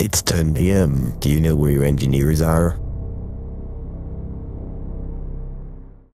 It's 10 p.m. Do you know where your engineers are?